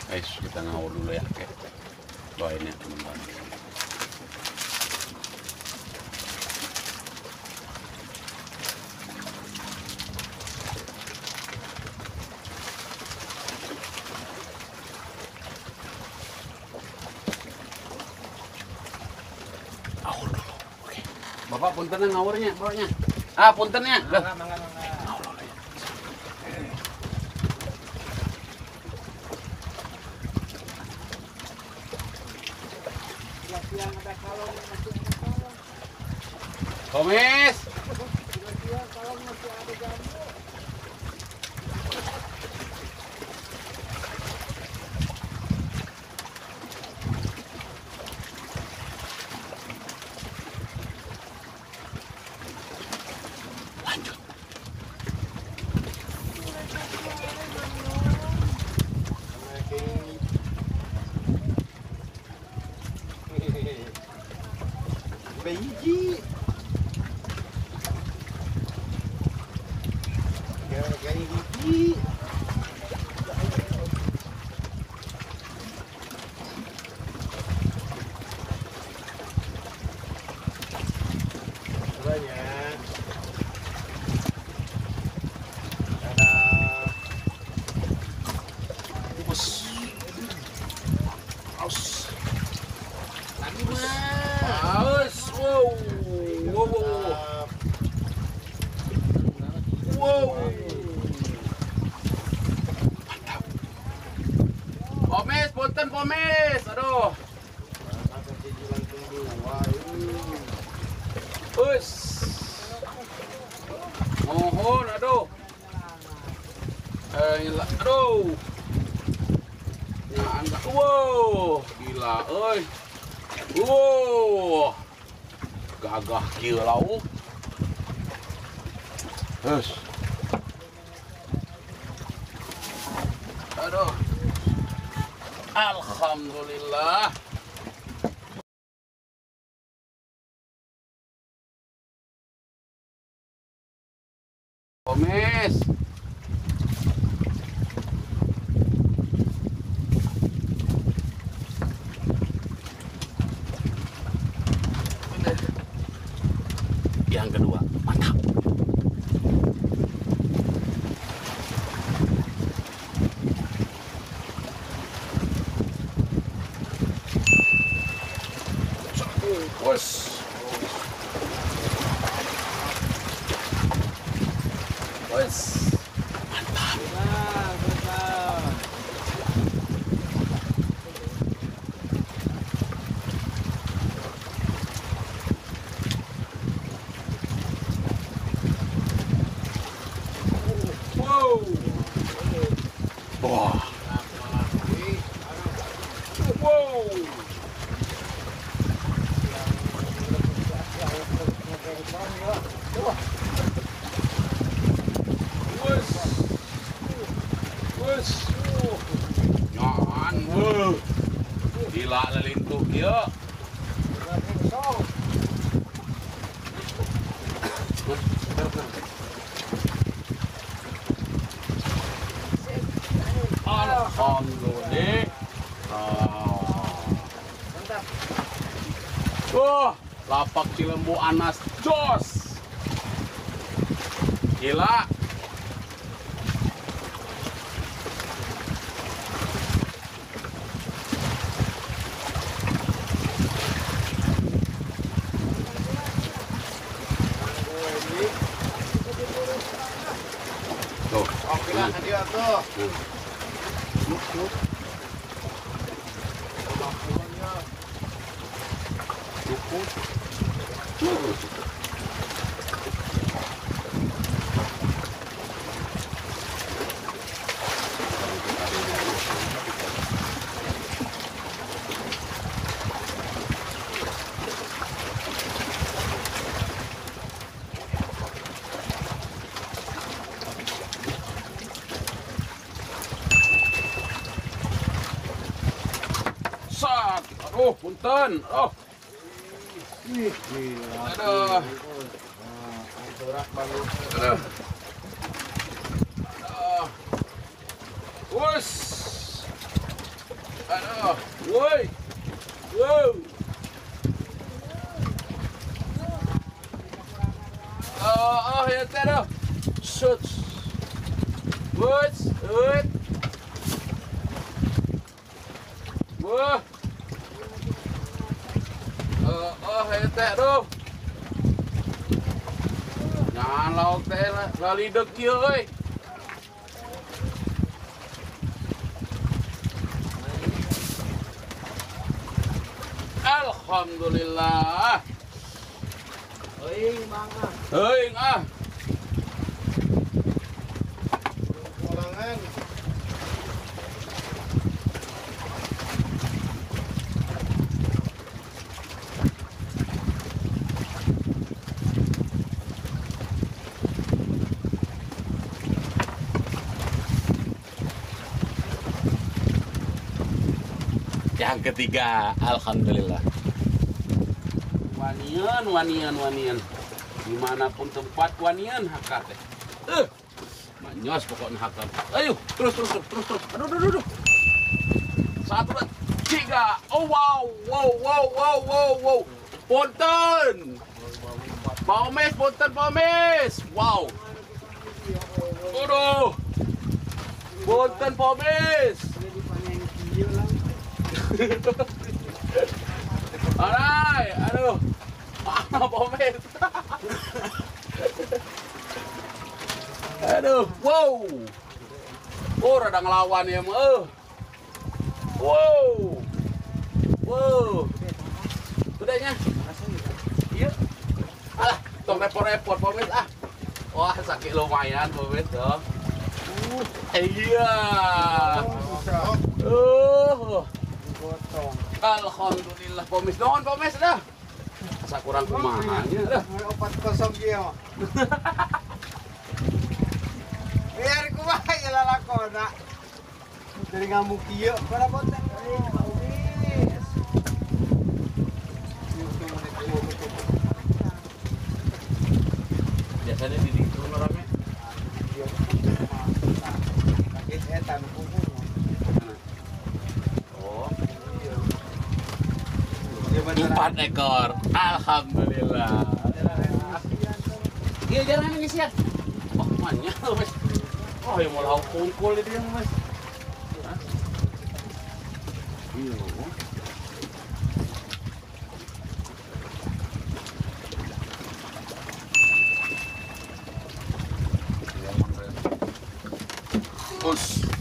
Guys, kita ngawur dulu ya. Oke. Doain ya teman-teman. Ngawur dulu. Oke. Bapak punten ngawurnya, bawanya. Ah, puntennya. Mangga, mangga. Ngawur dulu ya. Siang ada kalong, masih ada kalong. Komis. Siang kalong masih ada jambu. Lanjut. Biji. Gaya gigi. Banyak. Ada. Bos. Aus. Lagi mah. Aus. Wow. Wow. Wow. Mantap. Pomes, punten pomes. Aduh. Us. Mohon, aduh. Aduh. Ya, enggak. Wow, gila, euy. Wow. Gagah kieu lauk. Us. Aduh. Alhamdulillah. Komis. Yang kedua, mantap. Wes. Wes. Mantap. Wow. Wah. Wow. Wes. Wes. Nyaan. Gila lelintuh kieu. Alhamdulillah. Wah, lapak Cilembu Anas jos. Gila. Tuh. Oke lah, hadiah tuh. Sak. Aduh, punten. Oh. Wih, gila. Aduh. Sorak baru. Aduh. Aduh. Wus. Aduh, woi, wow. Ya teh dah. Shoot. Woi, woi. Wah. Ya teh dah. Jangan lauk teh lali dek kieu euy. Alhamdulillah. Oi, mangga. Heuing ah. Kurangan. Yang ketiga, alhamdulillah. Wanian. Dimanapun tempat wanian hakat teh. Manyos pokoknya hakat. Ayo, terus. Aduh. 1, 2, 3. Oh wow. Punten. Paumes. Wow. Aduh. Punten paumes. Alright, aduh. Mana pomes? Aduh, wow. Oh, rada ngelawan ya, mah. Wow. Udahnya. Iya. Alah, tong repot-repot pomes ah. Wah, sakit lumayan pomes tuh. Iya. Alhamdulillah pomes non pomes dah. Asa kurang kumahanya dah. Opat kosong kieu. Biar kumaha ya lalakona. Dari ngamuk kieu para boten. Biasanya di situ orangnya. Sakit etan kumpul. Oh. 4 ekor. Alhamdulillah. Iya, jangan ini siap. Oh, mana, Mas? Oh, yang mau lauk kungkul itu yang, Mas. Iya. Us.